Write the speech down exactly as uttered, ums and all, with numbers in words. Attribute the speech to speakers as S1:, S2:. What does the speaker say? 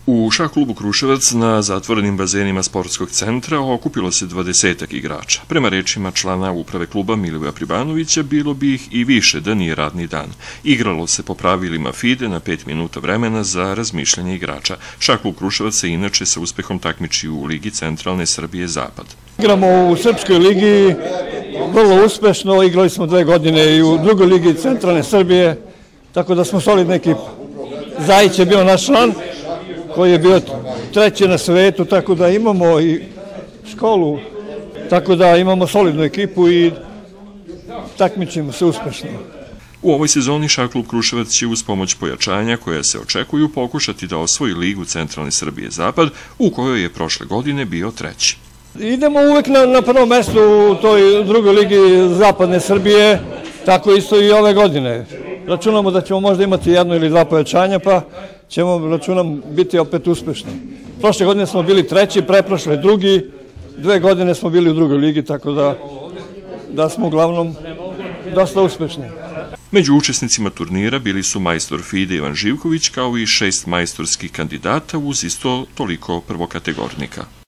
S1: U šah klubu Kruševac na zatvorenim bazenima sportskog centra okupilo se dvadesetak igrača. Prema rečima člana uprave kluba Milivoja Pribanovića, bilo bi ih i više da nije radni dan. Igralo se po pravilima FIDE na pet minuta vremena za razmišljanje igrača. Šah klub Kruševac se inače sa uspehom takmiči u Ligi Centralne Srbije Zapad.
S2: Igramo u Srpskoj ligi vrlo uspešno, igrali smo dve godine i u drugoj ligi Centralne Srbije, tako da smo solidna ekipa. Zajić je bio naš član, koji je bio treći na svetu, tako da imamo i školu, tako da imamo solidnu ekipu i takmičimo se uspešno.
S1: U ovoj sezoni šah klub Kruševac će uz pomoć pojačanja koja se očekuju pokušati da osvoji Ligu Centralne Srbije Zapad, u kojoj je prošle godine bio treći.
S2: Idemo uvek na, na prvom mestu u toj drugoj ligi Zapadne Srbije, tako isto i ove godine. Računamo da ćemo možda imati jedno ili dva pojačanja, pa ćemo, računam, biti opet uspešni. Prošle godine smo bili treći, preprošle drugi, dve godine smo bili u drugoj ligi, tako da, da smo uglavnom dosta uspešni.
S1: Među učesnicima turnira bili su majstor FIDE Ivan Živković, kao i šest majstorskih kandidata uz isto toliko prvokategornika.